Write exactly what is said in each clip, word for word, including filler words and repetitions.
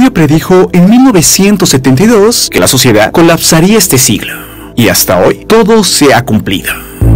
estudio predijo en mil novecientos setenta y dos que la sociedad colapsaría este siglo. Y hasta hoy, todo se ha cumplido.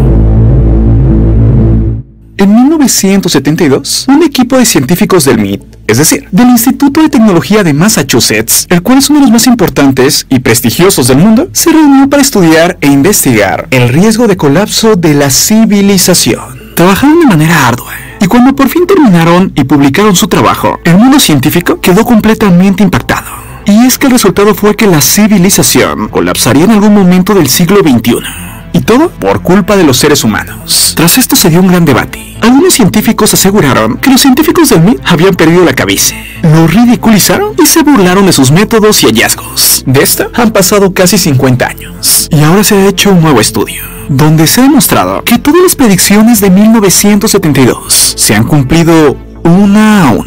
En mil novecientos setenta y dos, un equipo de científicos del M I T, es decir, del Instituto de Tecnología de Massachusetts, el cual es uno de los más importantes y prestigiosos del mundo, se reunió para estudiar e investigar el riesgo de colapso de la civilización. Trabajaron de manera ardua, y cuando por fin terminaron y publicaron su trabajo, el mundo científico quedó completamente impactado. Y es que el resultado fue que la civilización colapsaría en algún momento del siglo veintiuno. Y todo por culpa de los seres humanos. Tras esto se dio un gran debate. Algunos científicos aseguraron que los científicos del M I T habían perdido la cabeza, lo ridiculizaron y se burlaron de sus métodos y hallazgos. De esto han pasado casi cincuenta años. Y ahora se ha hecho un nuevo estudio, donde se ha demostrado que todas las predicciones de mil novecientos setenta y dos se han cumplido una a una.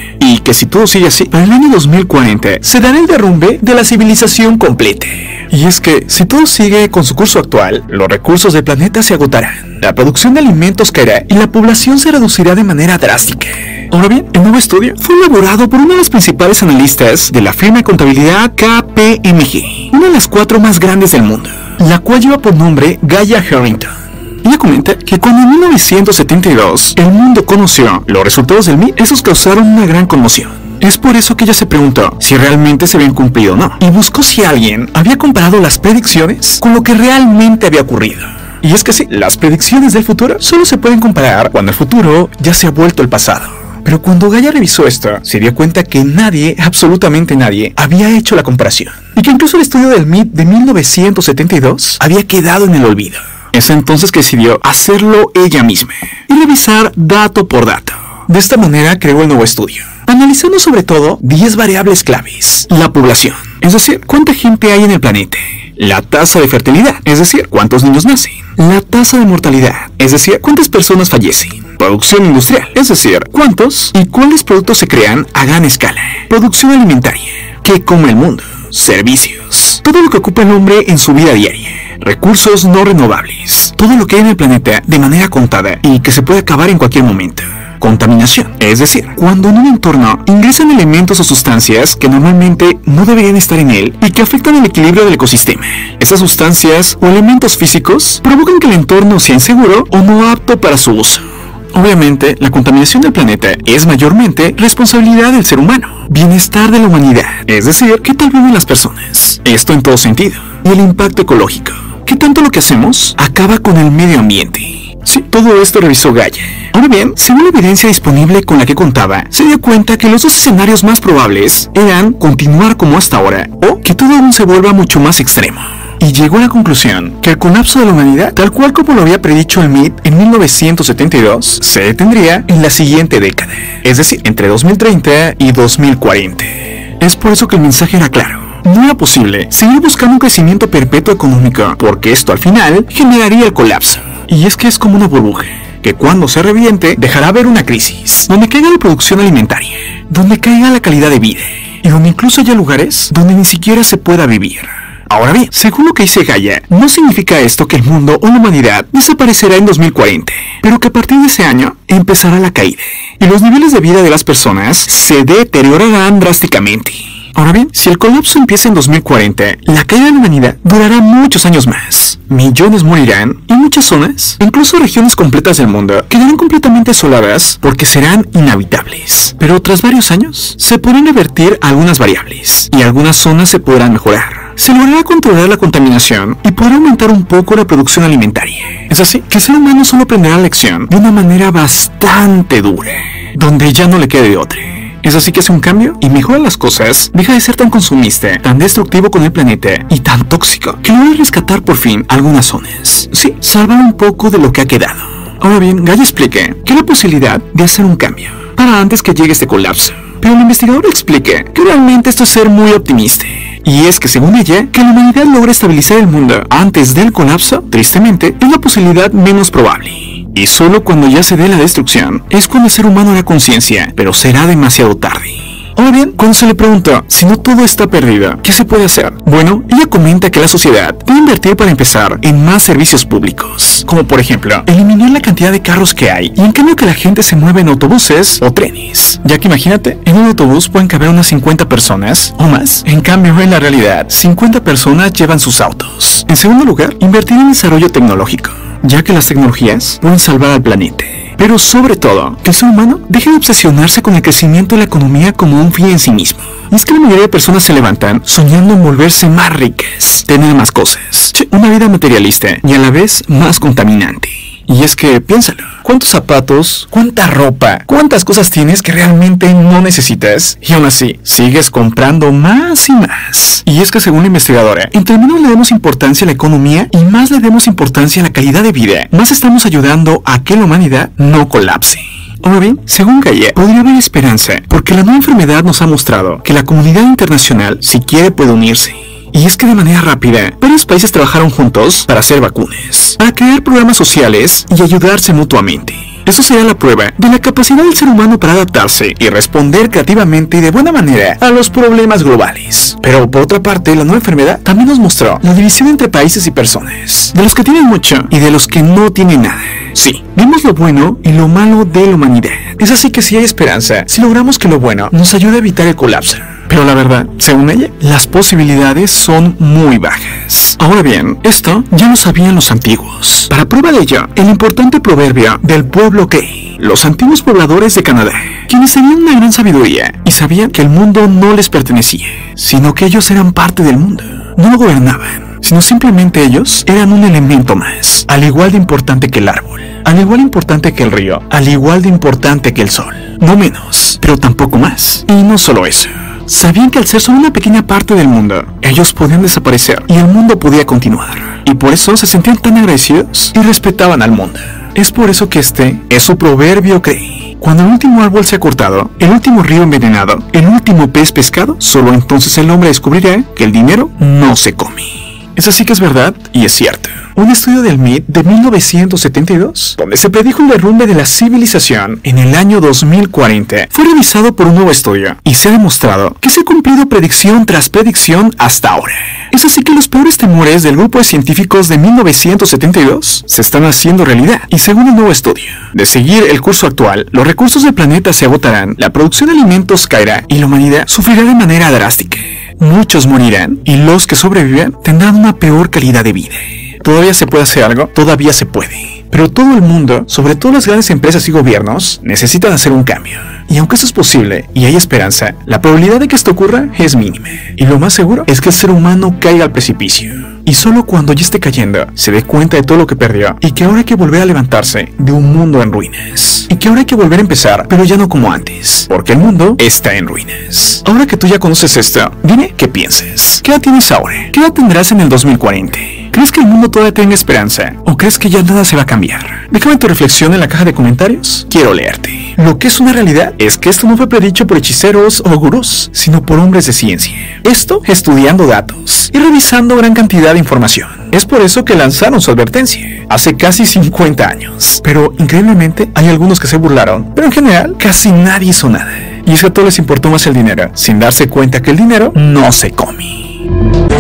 Y que si todo sigue así, para el año dos mil cuarenta se dará el derrumbe de la civilización completa. Y es que, si todo sigue con su curso actual, los recursos del planeta se agotarán, la producción de alimentos caerá y la población se reducirá de manera drástica. Ahora bien, el nuevo estudio fue elaborado por uno de los principales analistas de la firma de contabilidad K P M G, una de las cuatro más grandes del mundo, la cual lleva por nombre Gaia Harrington. Ella comenta que cuando en mil novecientos setenta y dos el mundo conoció los resultados del M I T, esos causaron una gran conmoción. Es por eso que ella se preguntó si realmente se habían cumplido o no, y buscó si alguien había comparado las predicciones con lo que realmente había ocurrido. Y es que sí, las predicciones del futuro solo se pueden comparar cuando el futuro ya se ha vuelto el pasado. Pero cuando Gaia revisó esto, se dio cuenta que nadie, absolutamente nadie, había hecho la comparación. Y que incluso el estudio del M I T de mil novecientos setenta y dos había quedado en el olvido. Es entonces que decidió hacerlo ella misma y revisar dato por dato. De esta manera creó el nuevo estudio, analizando sobre todo diez variables claves. La población, es decir, cuánta gente hay en el planeta. La tasa de fertilidad, es decir, cuántos niños nacen. La tasa de mortalidad, es decir, cuántas personas fallecen. Producción industrial, es decir, cuántos y cuáles productos se crean a gran escala. Producción alimentaria, qué come el mundo. Servicios, todo lo que ocupa el hombre en su vida diaria. Recursos no renovables, todo lo que hay en el planeta de manera contada y que se puede acabar en cualquier momento. Contaminación, es decir, cuando en un entorno ingresan elementos o sustancias que normalmente no deberían estar en él y que afectan el equilibrio del ecosistema. Estas sustancias o elementos físicos provocan que el entorno sea inseguro o no apto para su uso. Obviamente, la contaminación del planeta es mayormente responsabilidad del ser humano. Bienestar de la humanidad, es decir, qué tal viven las personas. Esto en todo sentido. Y el impacto ecológico. ¿Qué tanto lo que hacemos acaba con el medio ambiente? Sí, todo esto revisó Gaia. Ahora bien, según la evidencia disponible con la que contaba, se dio cuenta que los dos escenarios más probables eran continuar como hasta ahora o que todo aún se vuelva mucho más extremo. Y llegó a la conclusión que el colapso de la humanidad, tal cual como lo había predicho el M I T en mil novecientos setenta y dos, se detendría en la siguiente década, es decir, entre dos mil treinta y dos mil cuarenta. Es por eso que el mensaje era claro. No era posible seguir buscando un crecimiento perpetuo económico, porque esto al final generaría el colapso. Y es que es como una burbuja, que cuando se reviente dejará ver una crisis, donde caiga la producción alimentaria, donde caiga la calidad de vida, y donde incluso haya lugares donde ni siquiera se pueda vivir. Ahora bien, según lo que dice Gaia, no significa esto que el mundo o la humanidad desaparecerá en dos mil cuarenta, pero que a partir de ese año empezará la caída, y los niveles de vida de las personas se deteriorarán drásticamente. Ahora bien, si el colapso empieza en dos mil cuarenta, la caída de la humanidad durará muchos años más. Millones morirán y muchas zonas, incluso regiones completas del mundo, quedarán completamente asoladas porque serán inhabitables. Pero tras varios años, se podrán revertir algunas variables y algunas zonas se podrán mejorar. Se logrará controlar la contaminación y podrá aumentar un poco la producción alimentaria. Es así que el ser humano solo aprenderá la lección de una manera bastante dura, donde ya no le quede de otra. Es así que hace un cambio y mejora las cosas, deja de ser tan consumista, tan destructivo con el planeta y tan tóxico, que logra rescatar por fin algunas zonas. Sí, salvar un poco de lo que ha quedado. Ahora bien, Gaia explica que hay la posibilidad de hacer un cambio para antes que llegue este colapso. Pero el investigador explica que realmente esto es ser muy optimista. Y es que según ella, que la humanidad logre estabilizar el mundo antes del colapso, tristemente, es la posibilidad menos probable. Y solo cuando ya se dé la destrucción, es cuando el ser humano hará conciencia, pero será demasiado tarde. Ahora bien, cuando se le pregunta si no todo está perdido, ¿qué se puede hacer? Bueno, ella comenta que la sociedad puede invertir para empezar en más servicios públicos, como por ejemplo, eliminar la cantidad de carros que hay y en cambio que la gente se mueve en autobuses o trenes, ya que imagínate, en un autobús pueden caber unas cincuenta personas o más, en cambio en la realidad, cincuenta personas llevan sus autos. En segundo lugar, invertir en desarrollo tecnológico, ya que las tecnologías pueden salvar al planeta. Pero sobre todo, que el ser humano deje de obsesionarse con el crecimiento de la economía como un fin en sí mismo. Y es que la mayoría de personas se levantan soñando en volverse más ricas, tener más cosas, una vida materialista y a la vez más contaminante. Y es que, piénsalo, ¿cuántos zapatos, cuánta ropa, cuántas cosas tienes que realmente no necesitas? Y aún así, sigues comprando más y más. Y es que según la investigadora, entre menos le demos importancia a la economía y más le demos importancia a la calidad de vida, más estamos ayudando a que la humanidad no colapse. Ahora bien, según Gaia, podría haber esperanza, porque la nueva enfermedad nos ha mostrado que la comunidad internacional, si quiere, puede unirse. Y es que de manera rápida, varios países trabajaron juntos para hacer vacunas, para crear programas sociales y ayudarse mutuamente. Eso sería la prueba de la capacidad del ser humano para adaptarse y responder creativamente y de buena manera a los problemas globales. Pero por otra parte, la nueva enfermedad también nos mostró la división entre países y personas, de los que tienen mucho y de los que no tienen nada. Sí, vimos lo bueno y lo malo de la humanidad. Es así que sí hay esperanza si logramos que lo bueno nos ayude a evitar el colapso. Pero la verdad, según ella, las posibilidades son muy bajas. Ahora bien, esto ya lo sabían los antiguos. Para prueba de ello, el importante proverbio del pueblo que los antiguos pobladores de Canadá, quienes tenían una gran sabiduría y sabían que el mundo no les pertenecía, sino que ellos eran parte del mundo. No lo gobernaban, sino simplemente ellos eran un elemento más, al igual de importante que el árbol, al igual de importante que el río, al igual de importante que el sol. No menos, pero tampoco más. Y no solo eso. Sabían que al ser solo una pequeña parte del mundo, ellos podían desaparecer y el mundo podía continuar. Y por eso se sentían tan agradecidos y respetaban al mundo. Es por eso que este es su proverbio que cuando el último árbol se ha cortado, el último río envenenado, el último pez pescado, solo entonces el hombre descubrirá que el dinero no se come. Eso sí que es verdad y es cierto. Un estudio del M I T de mil novecientos setenta y dos, donde se predijo el derrumbe de la civilización en el año dos mil cuarenta, fue revisado por un nuevo estudio y se ha demostrado que se ha cumplido predicción tras predicción hasta ahora. Es así que los peores temores del grupo de científicos de mil novecientos setenta y dos se están haciendo realidad. Y según el nuevo estudio, de seguir el curso actual, los recursos del planeta se agotarán, la producción de alimentos caerá y la humanidad sufrirá de manera drástica. Muchos morirán y los que sobrevivan tendrán una peor calidad de vida. ¿Todavía se puede hacer algo? Todavía se puede. Pero todo el mundo, sobre todo las grandes empresas y gobiernos, necesitan hacer un cambio. Y aunque eso es posible y hay esperanza, la probabilidad de que esto ocurra es mínima. Y lo más seguro es que el ser humano caiga al precipicio. Y solo cuando ya esté cayendo, se dé cuenta de todo lo que perdió y que ahora hay que volver a levantarse de un mundo en ruinas. Y que ahora hay que volver a empezar, pero ya no como antes, porque el mundo está en ruinas. Ahora que tú ya conoces esto, dime qué piensas. ¿Qué edad tienes ahora? ¿Qué edad tendrás en el dos mil cuarenta? ¿Crees que el mundo todavía tenga esperanza? ¿O crees que ya nada se va a cambiar? Déjame tu reflexión en la caja de comentarios. Quiero leerte. Lo que es una realidad es que esto no fue predicho por hechiceros o gurús, sino por hombres de ciencia. Esto estudiando datos y revisando gran cantidad de información. Es por eso que lanzaron su advertencia hace casi cincuenta años. Pero increíblemente hay algunos que se burlaron, pero en general casi nadie hizo nada. Y es que a todos les importó más el dinero, sin darse cuenta que el dinero no se come.